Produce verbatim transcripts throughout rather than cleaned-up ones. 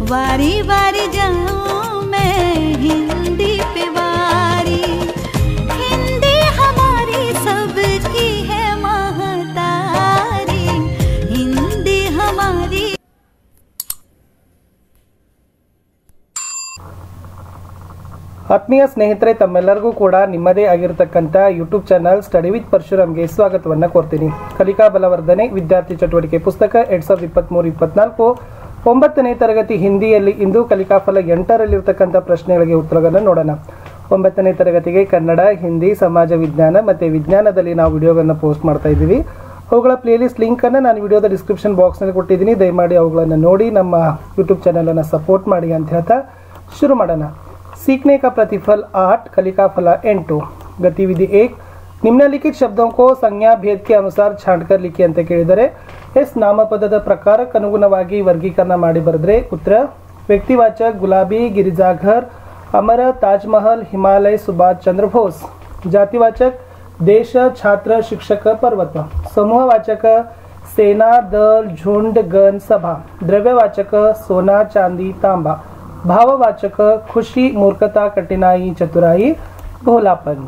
वारी वारी जाऊं मैं हिंदी पे वारी, हिंदी हमारी सबकी है महतारी, हिंदी हमारी। ಆತ್ಮೀಯ ಸ್ನೇಹಿತರೆ, ತಮ್ಮೆಲ್ಲರಿಗೂ ಕೂಡ ನಿಮ್ಮದೇ ಆಗಿರತಕ್ಕಂಥ ಯೂಟ್ಯೂಬ್ ಚಾನಲ್ ಸ್ಟಡಿ ವಿತ್ ಪರಶುರಾಮ್ಗೆ ಸ್ವಾಗತವನ್ನು ಕೋರ್ತೀನಿ. ಕಲಿಕಾ ಬಲವರ್ಧನೆ ವಿದ್ಯಾರ್ಥಿ ಚಟುವಟಿಕೆ ಪುಸ್ತಕ ಎರಡ್ ಸಾವಿರದ ಇಪ್ಪತ್ತ್ಮೂರು ಇಪ್ಪತ್ನಾಲ್ಕು ಒಂಬತ್ತನೇ ತರಗತಿ ಹಿಂದಿಯಲ್ಲಿ ಇಂದು ಕಲಿಕಾಫಲ ಎಂಟರಲ್ಲಿರ್ತಕ್ಕಂಥ ಪ್ರಶ್ನೆಗಳಿಗೆ ಉತ್ತರಗಳನ್ನು ನೋಡೋಣ. ಒಂಬತ್ತನೇ ತರಗತಿಗೆ ಕನ್ನಡ, ಹಿಂದಿ, ಸಮಾಜ ವಿಜ್ಞಾನ ಮತ್ತು ವಿಜ್ಞಾನದಲ್ಲಿ ನಾವು ವಿಡಿಯೋಗಳನ್ನು ಪೋಸ್ಟ್ ಮಾಡ್ತಾ ಇದ್ದೀವಿ. ಅವುಗಳ ಪ್ಲೇಲಿಸ್ಟ್ ಲಿಂಕನ್ನು ನಾನು ವಿಡಿಯೋದ ಡಿಸ್ಕ್ರಿಪ್ಷನ್ ಬಾಕ್ಸ್ನಲ್ಲಿ ಕೊಟ್ಟಿದ್ದೀನಿ. ದಯಮಾಡಿ ಅವುಗಳನ್ನು ನೋಡಿ ನಮ್ಮ ಯೂಟ್ಯೂಬ್ ಚಾನಲನ್ನು ಸಪೋರ್ಟ್ ಮಾಡಿ ಅಂತ ಹೇಳ್ತಾ ಶುರು ಮಾಡೋಣ. सीखने का प्रतिफल आठ, कलिका फल ಎಂಟು. गतिविधि एक, निम्नलिखित शब्दों को संज्ञा भेद के अनुसार छांटकर लिखी ಅಂತ ಕೇಳಿದರೆ ಎಸ್ ನಾಮಪದದ ಪ್ರಕಾರಕ್ಕನುಗುಣವಾಗಿ ವರ್ಗೀಕರಣ ಮಾಡಿ ಬರೆದ್ರೆ ಉತ್ತರ ವ್ಯಕ್ತಿವಾಚಕ ಗುಲಾಬಿ, ಗಿರಿಜಾಘರ್, ಅಮರ, ತಾಜ್ ಮಹಲ್, ಹಿಮಾಲಯ, ಸುಭಾಷ್ ಚಂದ್ರ ಬೋಸ್. ಜಾತಿವಾಚಕ ದೇಶ, छात्र, शिक्षक, पर्वत. समूहवाचक सेना, दल, झुंड, गण, सभा. द्रव्यवाचक सोना, चांदी, तांबा. भाववाचक खुशी, मूर्खता, कठिनाई, चतुराई, भोलापन.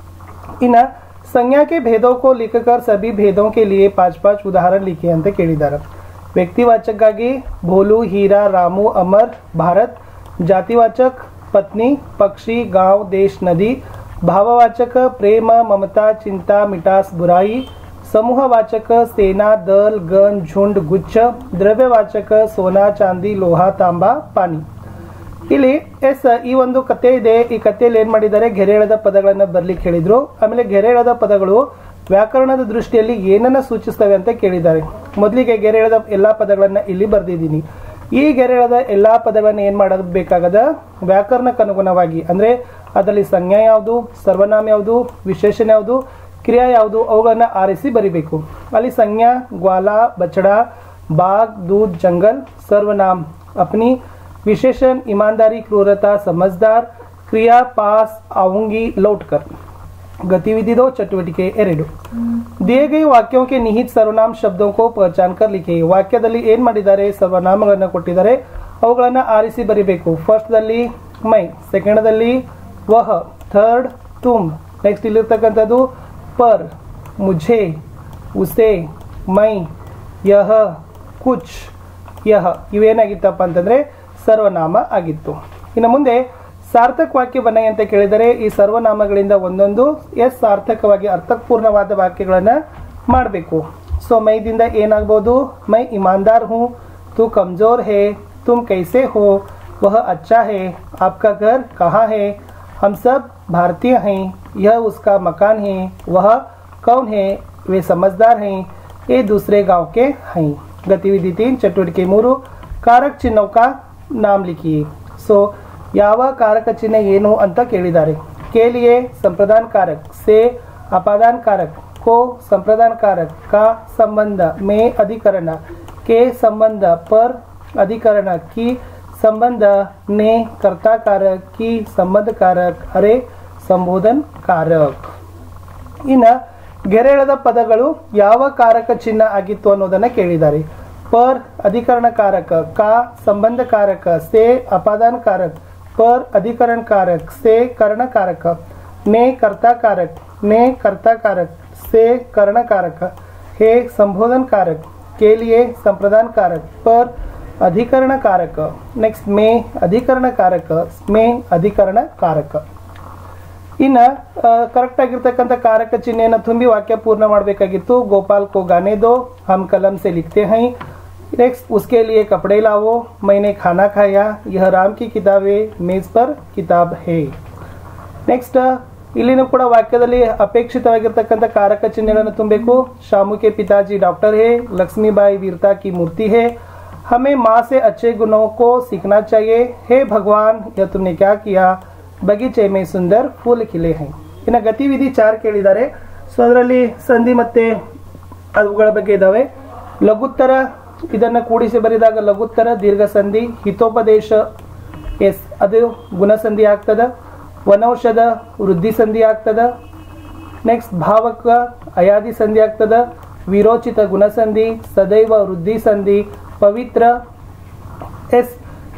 इन संज्ञा के भेदों को लिखकर सभी भेदों के लिए पांच पांच उदाहरण लिखे ಅಂತ ಕೇಳಿದ್ದಾರೆ. ವ್ಯಕ್ತಿವಾಚಕಗಾಗಿ ಭೋಲು, ಹೀರಾ, ರಾಮು, ಅಮರ್, ಭಾರತ್. ಜಾತಿವಾಚಕ ಪತ್ನಿ, ಪಕ್ಷಿ, गांव, देश, नदी. भाववाचक प्रेम, ममता, चिंता, मिठास, बुराई. समूहवाचक सेना, दल, गण, झुंड, गुच्छ. द्रव्यवाचक सोना, चांदी, लोहा, तांबा, पानी. ಇಲ್ಲಿ ಎಸ್ ಈ ಒಂದು ಕತೆ ಇದೆ. ಈ ಕಥೆಯಲ್ಲಿ ಏನ್ ಮಾಡಿದ್ದಾರೆ, ಗೆರೆಯಳದ ಪದಗಳನ್ನ ಬರ್ಲಿಕ್ಕೆ ಹೇಳಿದ್ರು. ಆಮೇಲೆ ಗೆರೆಯಳದ ಪದಗಳು ವ್ಯಾಕರಣದ ದೃಷ್ಟಿಯಲ್ಲಿ ಏನನ್ನ ಸೂಚಿಸ್ತವೆ ಅಂತ ಕೇಳಿದ್ದಾರೆ. ಮೊದಲಿಗೆ ಗೆರೆಯಳದ ಎಲ್ಲಾ ಪದಗಳನ್ನ ಇಲ್ಲಿ ಬರ್ದಿದ್ದೀನಿ. ಈ ಗೆರೆಯಳದ ಎಲ್ಲಾ ಪದಗಳನ್ನ ಏನ್ ಮಾಡಬೇಕಾಗದ, ವ್ಯಾಕರಣಕ್ಕನುಗುಣವಾಗಿ ಅಂದ್ರೆ ಅದರಲ್ಲಿ ಸಂಜ್ಞಾ ಯಾವುದು, ಸರ್ವನಾಮ ಯಾವುದು, ವಿಶೇಷಣ ಯಾವುದು, ಕ್ರಿಯಾ ಯಾವುದು, ಅವುಗಳನ್ನ ಆರಿಸಿ ಬರಿಬೇಕು. ಅಲ್ಲಿ ಸಂಜ್ಞಾ ಗ್ವಾಲ, ಬಚಡಾ, ಬಾಗ್, दूध, जंगल. सर्वनाम अपनी. विशेषण ईमानदारी, क्रूरता, समझदार. क्रिया पास, आऊंगी, लौटकर. गतिविधि दो, चटुवटिके ಎರಡು. दिए गए वाक्यों के निहित सर्वनाम शब्दों को पहचान कर लिखे. ವಾಕ್ಯದಲ್ಲಿ ಏನ್ ಮಾಡಿದ್ದಾರೆ, ಸರ್ವನಾಮಗಳನ್ನ ಕೊಟ್ಟಿದ್ದಾರೆ, ಅವುಗಳನ್ನ ಆರಿಸಿ ಬರಿಬೇಕು. ಫಸ್ಟ್ ದಲ್ಲಿ ಮೈ, ಸೆಕೆಂಡ್ ದಲ್ಲಿ ವಹ, ಥರ್ಡ್ ತುಮ್. ನೆಕ್ಸ್ಟ್ ಇಲ್ಲಿರ್ತಕ್ಕಂಥದ್ದು ಪರ್, ಮುझे, ಉಸೆ, ಮೈ, ಯಹ, ಕುಚ್, ಯಹ. ಇವೇನಾಗಿತ್ತಪ್ಪ ಅಂತಂದ್ರೆ ಸರ್ವನಾಮ ಆಗಿತ್ತು. ಇನ್ನು ಮುಂದೆ ಸಾರ್ಥಕ ವಾಕ್ಯ ಬನ್ನಿ ಅಂತ ಕೇಳಿದರೆ ಈ ಸರ್ವನಾಮಗಳಿಂದ ಒಂದೊಂದು ಎಸ್ ಸಾರ್ಥಕವಾಗಿ ಅರ್ಥಪೂರ್ಣವಾದ ವಾಕ್ಯಗಳನ್ನ ಮಾಡಬೇಕು. ಸೊ ಮೈದಿಂದ ಏನಾಗಬಹುದು, ಮೈ ईमानदार हूँ, तू कमजोर है, तुम कैसे हो, वह अच्छा है, आपका घर कहाँ है, हम सब भारतीय हैं, यह उसका मकान है, वह कौन है, वे समझदार हैं, ये दूसरे गांव के हैं. गतिविधि तीन, चटुवटिके ಮೂರು, कारक चिन्हों का नाम लिखिए. सो ಯಾವ ಕಾರಕ ಚಿಹ್ನೆ ಏನು ಅಂತ ಕೇಳಿದ್ದಾರೆ. के लिए संप्रदान कारक, से अपादान कारक, को संप्रदान कारक, का संबंध, में अधिकरण, के संबंध, पर अधिकरण, की संबंध, ने कर्ता कारक, की संबंध कारक, अरे संबोधन कारक. ಇನ್ನು ಗೆರೆಯಳದ ಪದಗಳು ಯಾವ ಕಾರಕ ಚಿಹ್ನ ಆಗಿತ್ತು ಅನ್ನೋದನ್ನ ಕೇಳಿದ್ದಾರೆ. पर अधिकरण कारक, का संबंध कारक, से अपादान कारक, पर अधिकरण कारक, से कर्ण कारक, ने कर्ता कारक, ने कर्ता कारक, से कर्ण कारक, हे संबोधन कारक, के लिए संप्रदान कारक, पर अधिकरण कारक. नेक्स्ट में अधिकरण कारक, में अधिकरण कारक. ಇನ್ನು ಕರೆಕ್ಟ್ ಆಗಿರ್ತಕ್ಕಂಥ ಕಾರಕ ಚಿಹ್ನೆಯನ್ನು ತುಂಬಿ ವಾಕ್ಯ ಪೂರ್ಣ ಮಾಡಬೇಕಾಗಿತ್ತು. ಗೋಪಾಲ್ ಕೋ ಗಾನೆ ದೋ, ಹಮ್ ಕಲಂ से लिखते हैं. नेक्स्ट उसके लिए कपड़े लाओ, मैंने खाना खाया, यह राम की किताबें मेज पर किताब है. नेक्स्ट ಇಲ್ಲಿನೂ ಕೂಡ ವಾಕ್ಯದಲ್ಲಿ ಅಪೇಕ್ಷಿತವಾಗಿರ್ತಕ್ಕಂಥ ಕಾರಕ ಚಿಹ್ನೆಗಳನ್ನು ತುಂಬಬೇಕು. ಶಾಮು के पिताजी डॉक्टर है, लक्ष्मीबाई वीरता की मूर्ति है, हमें माँ से अच्छे गुणों को सीखना चाहिए, हे भगवान यह तुमने क्या किया, बगीचे में सुंदर फूल खिले हैं. ಇನ್ನು ಗತಿವಿಧಿ ಚಾರ್ ಕೇಳಿದ್ದಾರೆ. ಸೊ ಅದರಲ್ಲಿ ಸಂಧಿ ಮತ್ತೆ ಅವುಗಳ ಬಗ್ಗೆ ಇದಾವೆ. ಲಘುತ್ತರ ಇದನ್ನ ಕೂಡಿಸಿ ಬರೆದಾಗ ಲಘುತ್ತರ ದೀರ್ಘ ಸಂಧಿ. ಹಿತೋಪದೇಶ ಎಸ್ ಅದು ಗುಣಸಂಧಿ ಆಗ್ತದ. ವನೌಷಧ ವೃದ್ಧಿ ಸಂಧಿ ಆಗ್ತದ. ನೆಕ್ಸ್ಟ್ ಭಾವಕ ಅಯಾದಿ ಸಂಧಿ ಆಗ್ತದ. ವಿರೋಚಿತ ಗುಣಸಂಧಿ, ಸದೈವ ವೃದ್ಧಿ ಸಂಧಿ, ಪವಿತ್ರ ಎಸ್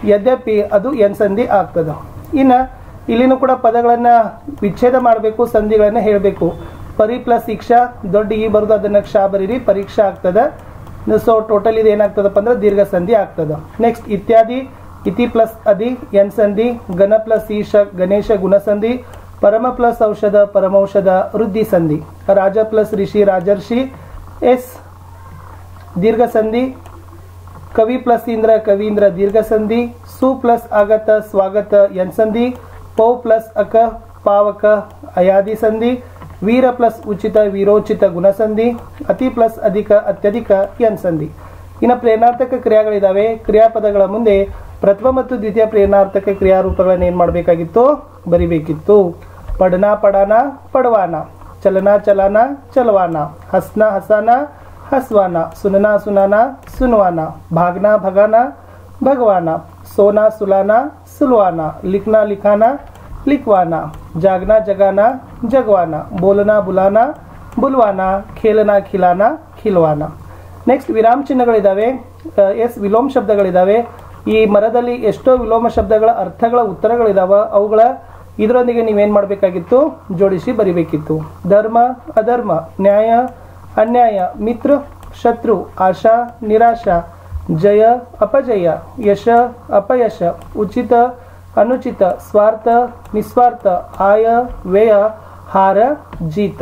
ಯದ್ಯಪಿ ಅದು ಎನ್ ಸಂಧಿ ಆಗ್ತದೆ. ಇನ್ನು ಇಲ್ಲಿನೂ ಕೂಡ ಪದಗಳನ್ನು ವಿಚ್ಛೇದ ಮಾಡಬೇಕು, ಸಂಧಿಗಳನ್ನು ಹೇಳಬೇಕು. ಪರಿ ಪ್ಲಸ್ ಶಿಕ್ಷಾ ದೊಡ್ಡ ಈ ಬರೋದು ಅದನ್ನು ಕ್ಷ ಬರೀರಿ, ಪರೀಕ್ಷಾ ಆಗ್ತದೆ. ಸೊ ಟೋಟಲ್ ಇದು ಏನಾಗ್ತದಪ್ಪ ಅಂದ್ರೆ ದೀರ್ಘ ಸಂಧಿ ಆಗ್ತದೆ. ನೆಕ್ಸ್ಟ್ ಇತ್ಯಾದಿ ಇತಿ ಪ್ಲಸ್ ಅದಿ ಎನ್ ಸಂಧಿ, ಗಣ ಪ್ಲಸ್ ಈಶ ಗಣೇಶ ಗುಣಸಂಧಿ, ಪರಮ ಪ್ಲಸ್ ಔಷಧ ಪರಮೌಷಧ ವೃದ್ಧಿ ಸಂಧಿ, ರಾಜ ಪ್ಲಸ್ ಋಷಿ ರಾಜರ್ಷಿ ಎಸ್ ದೀರ್ಘ ಸಂಧಿ, ಕವಿ ಪ್ಲಸ್ ಇಂದ್ರ ಕವೀಂದ್ರ ದೀರ್ಘ ಸಂಧಿ, ಸು ಪ್ಲಸ್ ಆಗತ ಸ್ವಾಗತ ಎನ್ ಸಂಧಿ, ಪೌ ಪ್ಲಸ್ ಅಕ ಪಾವಕ ಅಯಾದಿ ಸಂಧಿ, ವೀರ ಪ್ಲಸ್ ಉಚಿತ ವೀರೋಚಿತ ಗುಣಸಂಧಿ, ಅತಿ ಪ್ಲಸ್ ಅಧಿಕ ಅತ್ಯಧಿಕ ಎನ್ ಸಂಧಿ. ಇನ್ನು ಪ್ರೇರಣಾರ್ಥಕ ಕ್ರಿಯಾಗಳಿದಾವೆ. ಕ್ರಿಯಾಪದಗಳ ಮುಂದೆ ಪ್ರಥಮ ಮತ್ತು ದ್ವಿತೀಯ ಪ್ರೇರಣಾರ್ಥಕ ಕ್ರಿಯಾರೂಪಗಳನ್ನು ಏನು ಮಾಡಬೇಕಾಗಿತ್ತು, ಬರಿಬೇಕಿತ್ತು. ಪಡನ ಪಡಾನ ಪಡವಾನ, ಚಲನ ಚಲಾನ ಚಲವಾನ, ಹಸ್ನ ಹಸಾನ ಹಸ್ವಾನ, ಸುನನ ಸುನಾನ ಸುನವಾನ, ಭಾಗನ ಭಗಾನ ಭಗವಾನ, सोना सुलाना सुलवाना, लिखना लिखाना लिखवाना, जागना जगाना जगवाना, बोलना बुलाना बुलवाना, खेलना खिलाना खिलवाना. ನೆಕ್ಸ್ಟ್ ವಿರಾಮ ಚಿಹ್ನೆಗಳಿದಾವೆ. ಎಸ್ ವಿಲೋಮ ಶಬ್ದಗಳಿದಾವೆ. ಈ ಮರದಲ್ಲಿ ಎಷ್ಟೋ ವಿಲೋಮ ಶಬ್ದಗಳ ಅರ್ಥಗಳ ಉತ್ತರಗಳಿದಾವ. ಅವುಗಳ ಇದರೊಂದಿಗೆ ನೀವೇನು ಮಾಡಬೇಕಾಗಿತ್ತು, ಜೋಡಿಸಿ ಬರಿಬೇಕಿತ್ತು. ಧರ್ಮ ಅಧರ್ಮ, ನ್ಯಾಯ ಅನ್ಯಾಯ, ಮಿತ್ರ ಶತ್ರು, ಆಶಾ ನಿರಾಶಾ, ಜಯ ಅಪಜಯ, ಯಶ ಅಪಯಶ, ಉಚಿತ ಅನುಚಿತ, ಸ್ವಾರ್ಥ ನಿಸ್ವಾರ್ಥ, ಆಯ ವ್ಯಯ, ಹಾರ ಜೀತ.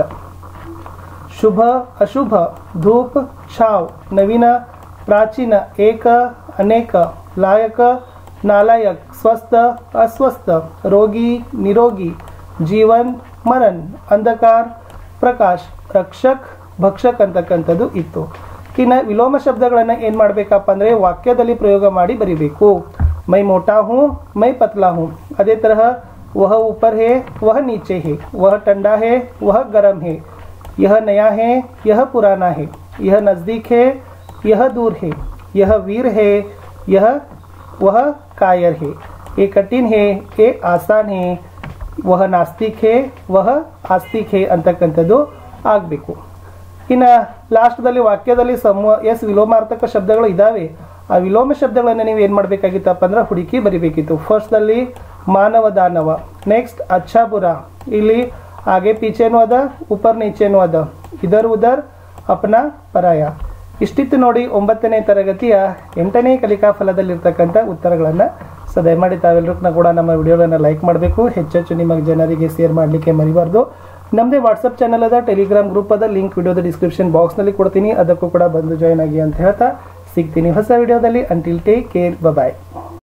शुभ अशुभ, धूप छाव, नवीन प्राचीन, एक अनेक, लायक नालायक, स्वस्थ अस्वस्थ, रोगी निरोगी, जीवन मरण, अंधकार प्रकाश, रक्षक ಭಕ್ಷಕ್ ಅಂತಕ್ಕಂಥದ್ದು ಇತ್ತು. ಇನ್ನು ವಿಲೋಮ ಶಬ್ದಗಳನ್ನು ಏನು ಮಾಡಬೇಕಪ್ಪ ಅಂದರೆ ವಾಕ್ಯದಲ್ಲಿ ಪ್ರಯೋಗ ಮಾಡಿ ಬರಿಬೇಕು. ಮೈ ಮೋಟಾ ಹೂ ಮೈ ಪತ್ಲಾ ಹೂ. ಅದೇ ತರಹ ವಹ ऊपर है वह नीचे है, वह ठंडा है वह गर्म है, यह नया है यह पुराना है, यह नज़दीक है यह दूर है, यह वीर है यह वह कायर है, ये कठिन है ये आसान है, वह नास्तिक है वह आस्तिक है ಅಂತಕ್ಕಂಥದ್ದು ಆಗಬೇಕು. ಇನ್ನು ಲಾಸ್ಟ್ದಲ್ಲಿ ವಾಕ್ಯದಲ್ಲಿ ಸಮ ಎಸ್ ವಿಲೋಮಾರ್ಥಕ ಶಬ್ದಗಳು ಇದ್ದಾವೆ. ಆ ವಿಲೋಮ ಶಬ್ದಗಳನ್ನು ನೀವು ಏನು ಮಾಡಬೇಕಾಗಿತ್ತಪ್ಪ ಅಂದ್ರೆ ಹುಡುಕಿ ಬರಿಬೇಕಿತ್ತು. ಫಸ್ಟ್ದಲ್ಲಿ ಮಾನವ ದಾನವ, ನೆಕ್ಸ್ಟ್ ಅಚ್ಚಾ ಬುರಾ, ಇಲ್ಲಿ ಆಗೆ ಪೀಚೆನೂ ಅದ ಉಪರ್ ನೀಚೆನೂ ಅದ, ಇದರ್ ಉದರ್ ಅಪನಾ ಪರಾಯ. ಇಷ್ಟಿತ್ತು ನೋಡಿ ಒಂಬತ್ತನೇ ತರಗತಿಯ ಎಂಟನೇ ಕಲಿಕಾ ಫಲದಲ್ಲಿರ್ತಕ್ಕಂಥ ಉತ್ತರಗಳನ್ನು. ಸೊ ದಯಮಾಡಿ ತಾವೆಲ್ಲರೂ ಕೂಡ ನಮ್ಮ ವಿಡಿಯೋಗಳನ್ನು ಲೈಕ್ ಮಾಡಬೇಕು, ಹೆಚ್ಚೆಚ್ಚು ನಿಮ್ಮ ಜನರಿಗೆ ಶೇರ್ ಮಾಡಲಿಕ್ಕೆ ಮರಿಬಾರ್ದು. ನಮ್ಮದೇ ವಾಟ್ಸಪ್ ಚಾನಲ್ ಅದ, ಟೆಲಿಗ್ರಾಮ್ ಗ್ರೂಪ್ ಅದ, ಲಿಂಕ್ ವಿಡಿಯೋದ ಡಿಸ್ಕ್ರಿಪ್ಷನ್ ಬಾಕ್ಸ್ನಲ್ಲಿ ಕೊಡ್ತೀನಿ, ಅದಕ್ಕೂ ಕೂಡ ಬಂದು ಜಾಯ್ನ್ ಆಗಿ ಅಂತ ಹೇಳ್ತಾ ಸಿಗ್ತೀನಿ ಹೊಸ ವಿಡಿಯೋದಲ್ಲಿ. ಅಂಟಿಲ್ ಟೇಕ್ ಕೇರ್, ಬಾಯ್.